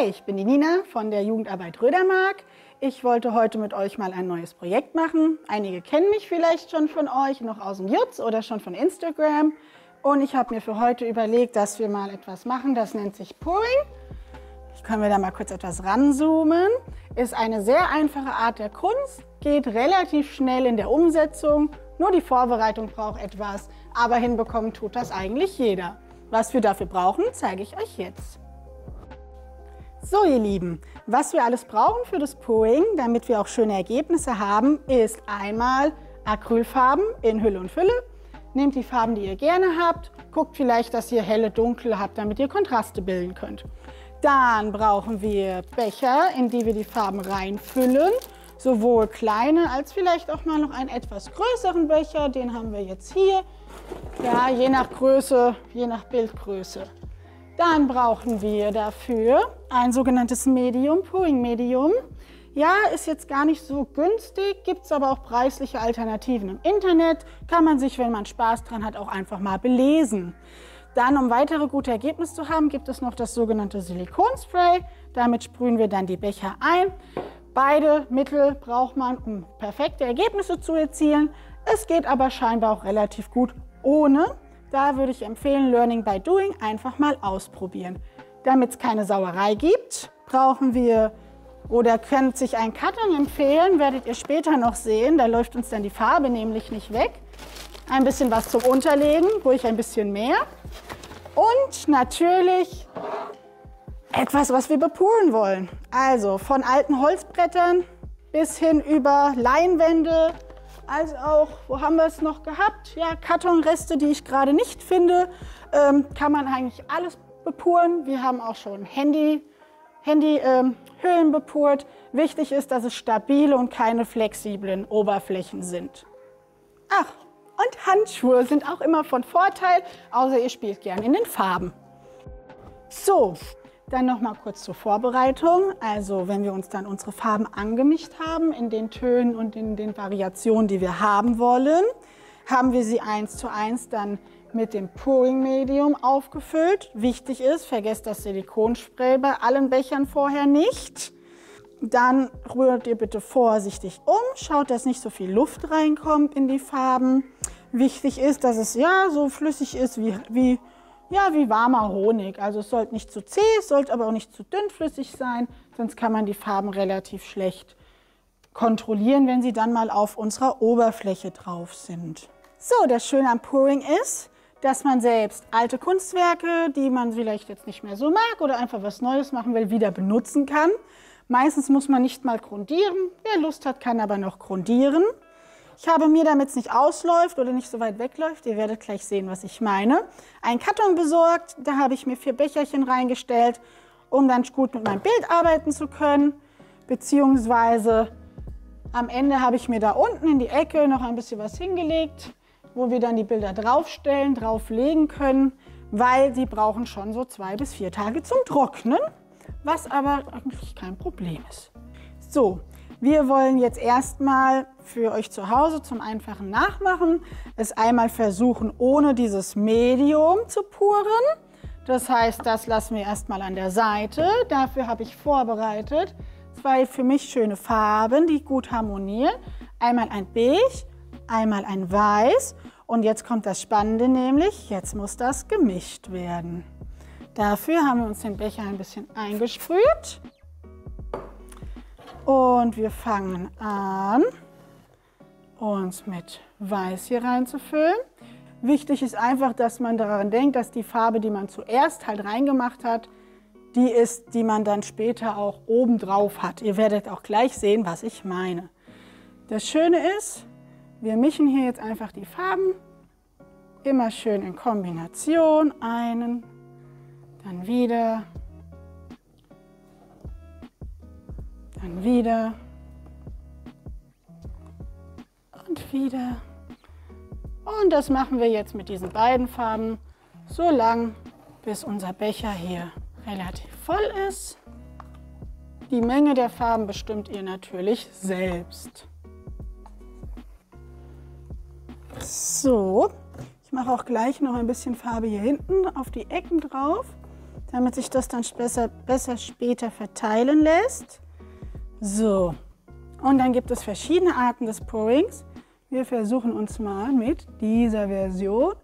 Hi, ich bin die Nina von der Jugendarbeit Rödermark. Ich wollte heute mit euch mal ein neues Projekt machen. Einige kennen mich vielleicht schon von euch, noch aus dem Jutz oder schon von Instagram. Und ich habe mir für heute überlegt, dass wir mal etwas machen, das nennt sich Pouring. Können wir da mal kurz etwas ranzoomen. Ist eine sehr einfache Art der Kunst, geht relativ schnell in der Umsetzung. Nur die Vorbereitung braucht etwas, aber hinbekommen tut das eigentlich jeder. Was wir dafür brauchen, zeige ich euch jetzt. So ihr Lieben, was wir alles brauchen für das Pouring, damit wir auch schöne Ergebnisse haben, ist einmal Acrylfarben in Hülle und Fülle. Nehmt die Farben, die ihr gerne habt, guckt vielleicht, dass ihr helle, dunkle habt, damit ihr Kontraste bilden könnt. Dann brauchen wir Becher, in die wir die Farben reinfüllen, sowohl kleine als vielleicht auch mal noch einen etwas größeren Becher, den haben wir jetzt hier, ja, je nach Größe, je nach Bildgröße. Dann brauchen wir dafür ein sogenanntes Medium, Pouring-Medium. Ja, ist jetzt gar nicht so günstig, gibt es aber auch preisliche Alternativen im Internet. Kann man sich, wenn man Spaß dran hat, auch einfach mal belesen. Dann, um weitere gute Ergebnisse zu haben, gibt es noch das sogenannte Silikonspray. Damit sprühen wir dann die Becher ein. Beide Mittel braucht man, um perfekte Ergebnisse zu erzielen. Es geht aber scheinbar auch relativ gut ohne. Da würde ich empfehlen, Learning by Doing einfach mal ausprobieren. Damit es keine Sauerei gibt, brauchen wir oder könnte sich ein Karton empfehlen, werdet ihr später noch sehen. Da läuft uns dann die Farbe nämlich nicht weg. Ein bisschen was zum Unterlegen, ruhig ein bisschen mehr. Und natürlich etwas, was wir bepouren wollen. Also von alten Holzbrettern bis hin über Leinwände, als auch, wo haben wir es noch gehabt? Ja, Kartonreste, die ich gerade nicht finde, kann man eigentlich alles bepouren. Wir haben auch schon Handyhüllen bepourt. Wichtig ist, dass es stabile und keine flexiblen Oberflächen sind. Ach, und Handschuhe sind auch immer von Vorteil, außer ihr spielt gern in den Farben. So, dann noch mal kurz zur Vorbereitung. Also wenn wir uns dann unsere Farben angemischt haben in den Tönen und in den Variationen, die wir haben wollen, haben wir sie 1:1 dann mit dem Pouring-Medium aufgefüllt. Wichtig ist, vergesst das Silikonspray bei allen Bechern vorher nicht. Dann rührt ihr bitte vorsichtig um, schaut, dass nicht so viel Luft reinkommt in die Farben. Wichtig ist, dass es ja so flüssig ist wie warmer Honig. Also es sollte nicht zu zäh, es sollte aber auch nicht zu dünnflüssig sein, sonst kann man die Farben relativ schlecht kontrollieren, wenn sie dann mal auf unserer Oberfläche drauf sind. So, das Schöne am Pouring ist, dass man selbst alte Kunstwerke, die man vielleicht jetzt nicht mehr so mag oder einfach was Neues machen will, wieder benutzen kann. Meistens muss man nicht mal grundieren. Wer Lust hat, kann aber noch grundieren. Ich habe mir, damit es nicht ausläuft oder nicht so weit wegläuft, ihr werdet gleich sehen, was ich meine, einen Karton besorgt. Da habe ich mir 4 Becherchen reingestellt, um dann gut mit meinem Bild arbeiten zu können. Beziehungsweise am Ende habe ich mir da unten in die Ecke noch ein bisschen was hingelegt, wo wir dann die Bilder draufstellen, drauflegen können, weil sie brauchen schon so 2 bis 4 Tage zum Trocknen, was aber eigentlich kein Problem ist. So, wir wollen jetzt erstmal für euch zu Hause zum einfachen Nachmachen es einmal versuchen, ohne dieses Medium zu puren. Das heißt, das lassen wir erstmal an der Seite. Dafür habe ich vorbereitet 2 für mich schöne Farben, die gut harmonieren. Einmal ein Beige, einmal ein Weiß. Und jetzt kommt das Spannende, nämlich jetzt muss das gemischt werden. Dafür haben wir uns den Becher ein bisschen eingesprüht. Und wir fangen an, uns mit Weiß hier reinzufüllen. Wichtig ist einfach, dass man daran denkt, dass die Farbe, die man zuerst halt reingemacht hat, die ist, die man dann später auch oben drauf hat. Ihr werdet auch gleich sehen, was ich meine. Das Schöne ist, wir mischen hier jetzt einfach die Farben immer schön in Kombination. Einen, dann wieder. Dann wieder und wieder. Und das machen wir jetzt mit diesen beiden Farben so lang, bis unser Becher hier relativ voll ist. Die Menge der Farben bestimmt ihr natürlich selbst. So, ich mache auch gleich noch ein bisschen Farbe hier hinten auf die Ecken drauf, damit sich das dann besser später verteilen lässt. So, und dann gibt es verschiedene Arten des Pourings. Wir versuchen uns mal mit dieser Version.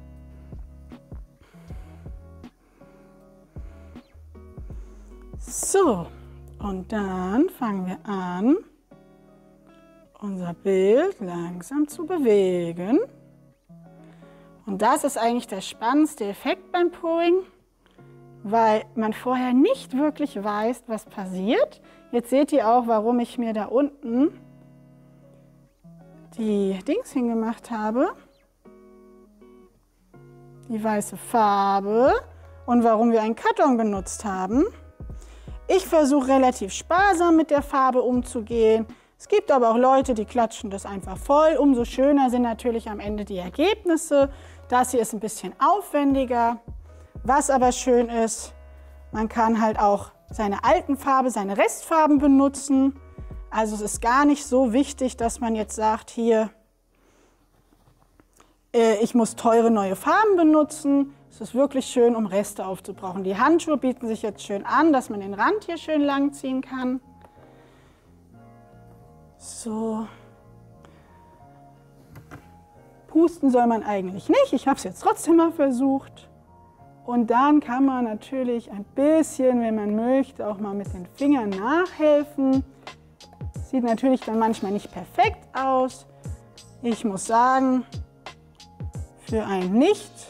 So, und dann fangen wir an, unser Bild langsam zu bewegen. Und das ist eigentlich der spannendste Effekt beim Pouring, weil man vorher nicht wirklich weiß, was passiert. Jetzt seht ihr auch, warum ich mir da unten die Dings hingemacht habe, die weiße Farbe, und warum wir einen Karton benutzt haben. Ich versuche relativ sparsam mit der Farbe umzugehen. Es gibt aber auch Leute, die klatschen das einfach voll. Umso schöner sind natürlich am Ende die Ergebnisse. Das hier ist ein bisschen aufwendiger. Was aber schön ist, man kann halt auch seine alten Farben, seine Restfarben benutzen. Also es ist gar nicht so wichtig, dass man jetzt sagt, hier, ich muss teure neue Farben benutzen. Es ist wirklich schön, um Reste aufzubrauchen. Die Handschuhe bieten sich jetzt schön an, dass man den Rand hier schön lang ziehen kann. So. Pusten soll man eigentlich nicht. Ich habe es jetzt trotzdem mal versucht. Und dann kann man natürlich ein bisschen, wenn man möchte, auch mal mit den Fingern nachhelfen. Sieht natürlich dann manchmal nicht perfekt aus. Ich muss sagen, für ein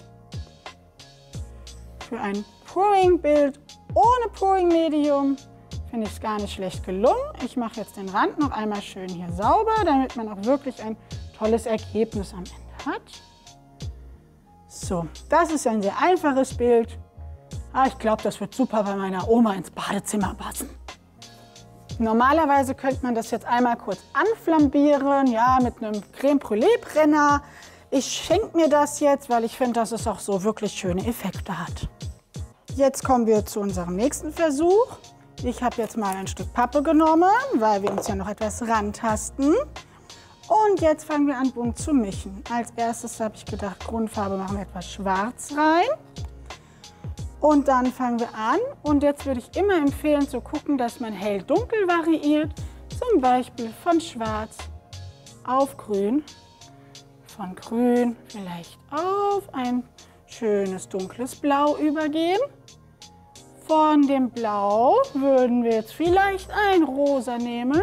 Pouring-Bild ohne Pouring-Medium finde ich es gar nicht schlecht gelungen. Ich mache jetzt den Rand noch einmal schön hier sauber, damit man auch wirklich ein tolles Ergebnis am Ende hat. So, das ist ein sehr einfaches Bild. Aber ich glaube, das wird super bei meiner Oma ins Badezimmer passen. Normalerweise könnte man das jetzt einmal kurz anflambieren, ja, mit einem Creme Brûlée Brenner. Ich schenke mir das jetzt, weil ich finde, dass es auch so wirklich schöne Effekte hat. Jetzt kommen wir zu unserem nächsten Versuch. Ich habe jetzt mal ein Stück Pappe genommen, weil wir uns ja noch etwas rantasten. Und jetzt fangen wir an, bunt zu mischen. Als erstes habe ich gedacht, Grundfarbe machen wir etwas Schwarz rein. Und dann fangen wir an. Und jetzt würde ich immer empfehlen zu gucken, dass man hell-dunkel variiert. Zum Beispiel von Schwarz auf Grün. Von Grün vielleicht auf ein schönes dunkles Blau übergehen. Von dem Blau würden wir jetzt vielleicht ein Rosa nehmen.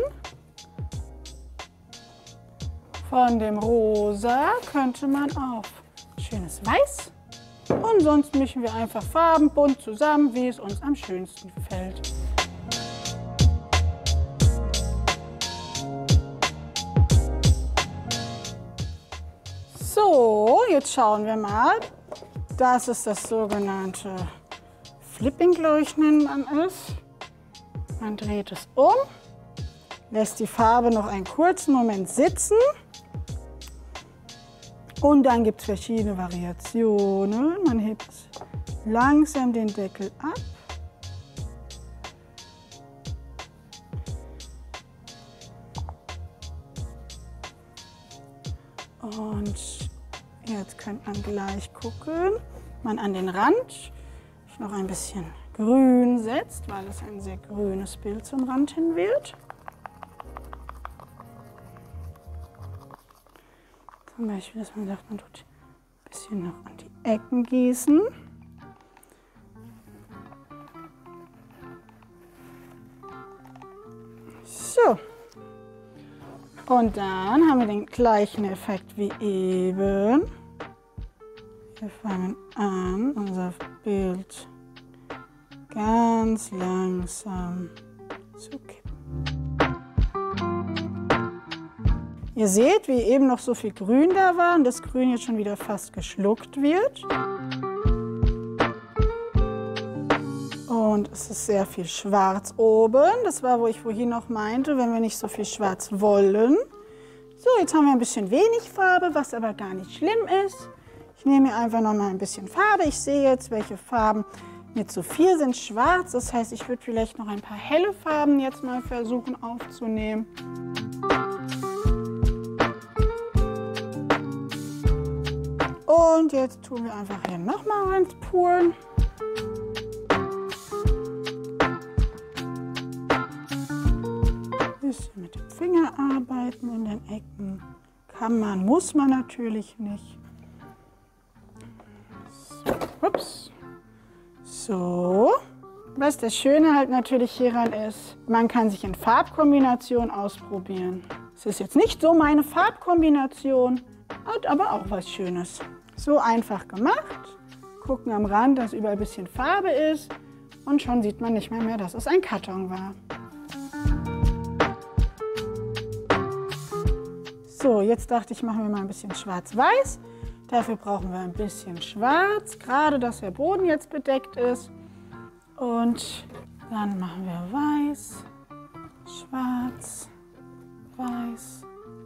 Von dem Rosa könnte man auf schönes Weiß. Und sonst mischen wir einfach Farben bunt zusammen, wie es uns am schönsten gefällt. So, jetzt schauen wir mal. Das ist das sogenannte Flipping, glaube ich, nennt man es. Man dreht es um, lässt die Farbe noch einen kurzen Moment sitzen. Und dann gibt es verschiedene Variationen. Man hebt langsam den Deckel ab. Und jetzt könnte man gleich gucken, man an den Rand noch ein bisschen Grün setzt, weil es ein sehr grünes Bild zum Rand hin wird. Zum Beispiel, dass man sagt, man tut ein bisschen noch an die Ecken gießen. So. Und dann haben wir den gleichen Effekt wie eben. Wir fangen an, unser Bild ganz langsam zu kippen. Ihr seht, wie eben noch so viel Grün da war und das Grün jetzt schon wieder fast geschluckt wird. Und es ist sehr viel Schwarz oben. Das war, wo ich vorhin noch meinte, wenn wir nicht so viel Schwarz wollen. So, jetzt haben wir ein bisschen wenig Farbe, was aber gar nicht schlimm ist. Ich nehme mir einfach noch mal ein bisschen Farbe. Ich sehe jetzt, welche Farben mir zu viel sind. Schwarz, das heißt, ich würde vielleicht noch ein paar helle Farben jetzt mal versuchen aufzunehmen. Und jetzt tun wir einfach hier nochmal reinpulen. Kann man, muss man natürlich nicht. So, ups. So. Was das Schöne halt natürlich hieran ist, man kann sich in Farbkombinationen ausprobieren. Es ist jetzt nicht so meine Farbkombination, hat aber auch was Schönes. So einfach gemacht. Gucken am Rand, dass überall ein bisschen Farbe ist und schon sieht man nicht mehr, dass es ein Karton war. So, jetzt dachte ich, machen wir mal ein bisschen schwarz-weiß. Dafür brauchen wir ein bisschen schwarz, gerade dass der Boden jetzt bedeckt ist. Und dann machen wir weiß, schwarz, weiß.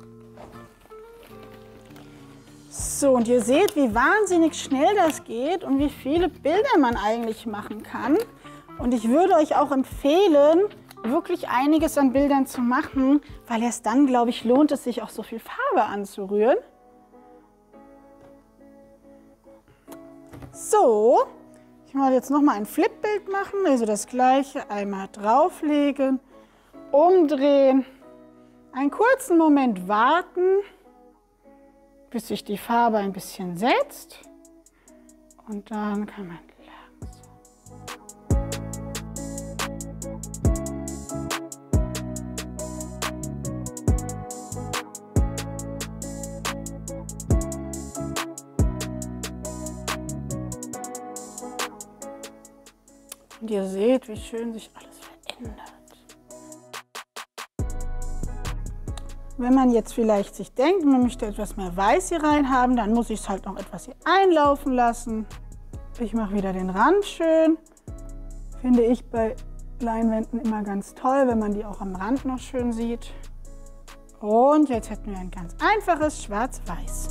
So, und ihr seht, wie wahnsinnig schnell das geht und wie viele Bilder man eigentlich machen kann. Und ich würde euch auch empfehlen, wirklich einiges an Bildern zu machen, weil erst dann, glaube ich, lohnt es sich auch so viel Farbe anzurühren. So, ich mache jetzt noch mal ein Flipbild machen, also das gleiche einmal drauflegen, umdrehen, einen kurzen Moment warten, bis sich die Farbe ein bisschen setzt und dann kann man und ihr seht, wie schön sich alles verändert. Wenn man jetzt vielleicht sich denkt, man möchte etwas mehr Weiß hier rein haben, dann muss ich es halt noch etwas hier einlaufen lassen. Ich mache wieder den Rand schön. Finde ich bei Leinwänden immer ganz toll, wenn man die auch am Rand noch schön sieht. Und jetzt hätten wir ein ganz einfaches Schwarz-Weiß.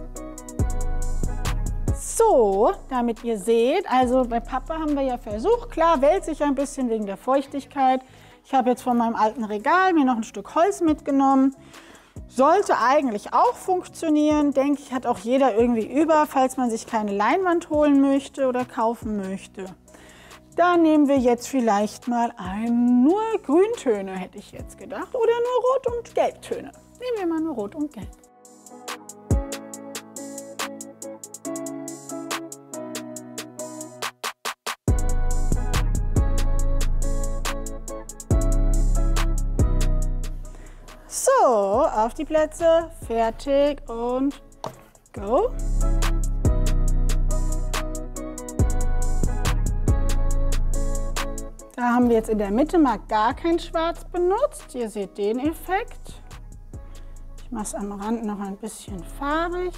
So, damit ihr seht, also bei Papa haben wir ja versucht, klar, wälzt sich ein bisschen wegen der Feuchtigkeit. Ich habe jetzt von meinem alten Regal mir noch ein Stück Holz mitgenommen. Sollte eigentlich auch funktionieren, denke ich, hat auch jeder irgendwie über, falls man sich keine Leinwand holen möchte oder kaufen möchte. Da nehmen wir jetzt vielleicht mal nur Grüntöne, hätte ich jetzt gedacht, oder nur Rot- und Gelbtöne. Nehmen wir mal nur Rot und Gelb. So, auf die Plätze, fertig und go. Da haben wir jetzt in der Mitte mal gar kein Schwarz benutzt. Ihr seht den Effekt. Ich mache es am Rand noch ein bisschen farbig,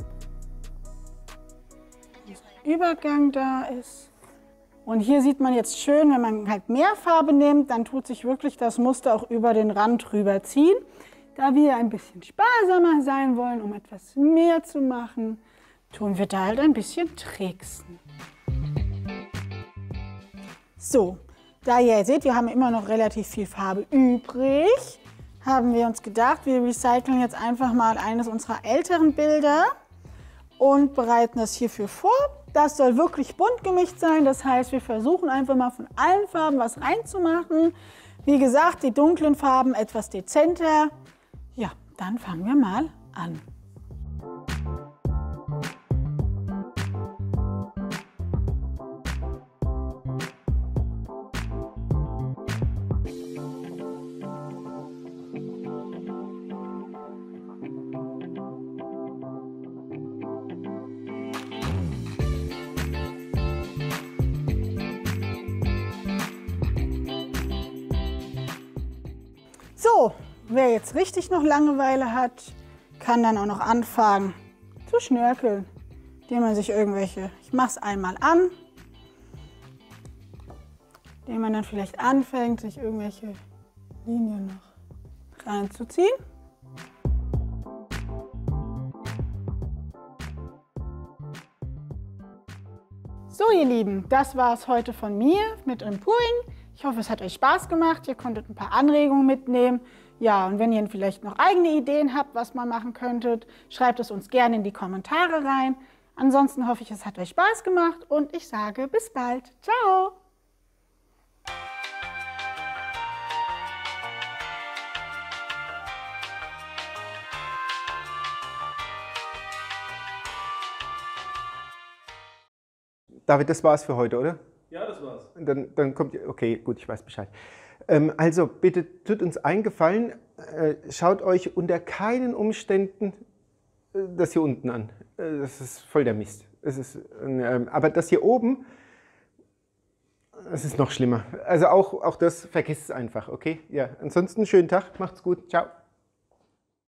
dass ein Übergang da ist. Und hier sieht man jetzt schön, wenn man halt mehr Farbe nimmt, dann tut sich wirklich das Muster auch über den Rand rüberziehen. Da wir ein bisschen sparsamer sein wollen, um etwas mehr zu machen, tun wir da halt ein bisschen tricksen. So, da ihr seht, wir haben immer noch relativ viel Farbe übrig, haben wir uns gedacht, wir recyceln jetzt einfach mal eines unserer älteren Bilder und bereiten das hierfür vor. Das soll wirklich bunt gemischt sein, das heißt, wir versuchen einfach mal von allen Farben was reinzumachen. Wie gesagt, die dunklen Farben etwas dezenter. Ja, dann fangen wir mal an. So, wer jetzt richtig noch Langeweile hat, kann dann auch noch anfangen zu schnörkeln, indem man sich ich mache es einmal an, indem man dann vielleicht anfängt, sich irgendwelche Linien noch reinzuziehen. So ihr Lieben, das war es heute von mir mit dem Pouring. Ich hoffe, es hat euch Spaß gemacht. Ihr konntet ein paar Anregungen mitnehmen. Ja, und wenn ihr vielleicht noch eigene Ideen habt, was man machen könntet, schreibt es uns gerne in die Kommentare rein. Ansonsten hoffe ich, es hat euch Spaß gemacht und ich sage bis bald. Ciao! David, das war's für heute, oder? Ja, das war's. Dann kommt, okay, gut, ich weiß Bescheid. Also bitte tut uns einen Gefallen, schaut euch unter keinen Umständen das hier unten an. Das ist voll der Mist. Aber das hier oben, das ist noch schlimmer. Also auch das, vergesst es einfach, okay? Ja, ansonsten schönen Tag, macht's gut, ciao.